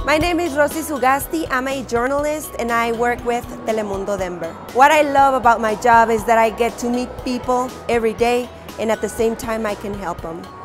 My name is Rosy Zugasti. I'm a journalist and I work with Telemundo Denver. What I love about my job is that I get to meet people every day and at the same time I can help them.